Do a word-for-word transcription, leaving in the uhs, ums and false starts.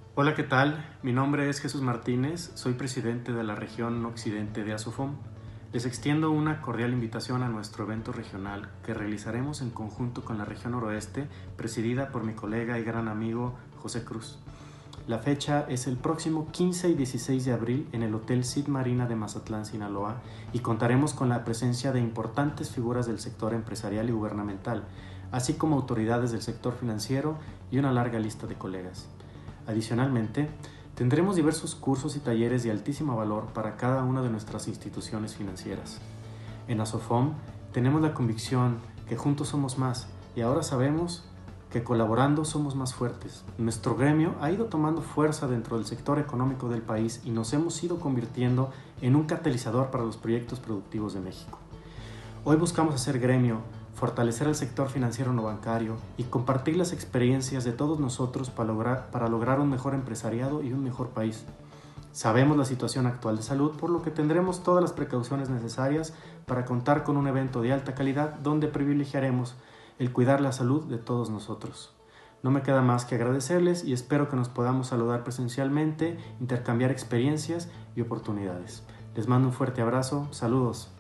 Hola, ¿qué tal? Mi nombre es Jesús Martínez, soy presidente de la región occidente de ASOFOM. Les extiendo una cordial invitación a nuestro evento regional que realizaremos en conjunto con la región noroeste, presidida por mi colega y gran amigo José Cruz. La fecha es el próximo quince y dieciséis de abril en el Hotel Sid Marina de Mazatlán, Sinaloa, y contaremos con la presencia de importantes figuras del sector empresarial y gubernamental, así como autoridades del sector financiero y una larga lista de colegas. Adicionalmente, tendremos diversos cursos y talleres de altísimo valor para cada una de nuestras instituciones financieras. En ASOFOM tenemos la convicción que juntos somos más y ahora sabemos que colaborando somos más fuertes. Nuestro gremio ha ido tomando fuerza dentro del sector económico del país y nos hemos ido convirtiendo en un catalizador para los proyectos productivos de México. Hoy buscamos hacer gremio, fortalecer el sector financiero no bancario y compartir las experiencias de todos nosotros para lograr, para lograr un mejor empresariado y un mejor país. Sabemos la situación actual de salud, por lo que tendremos todas las precauciones necesarias para contar con un evento de alta calidad donde privilegiaremos el cuidar la salud de todos nosotros. No me queda más que agradecerles y espero que nos podamos saludar presencialmente, intercambiar experiencias y oportunidades. Les mando un fuerte abrazo, saludos.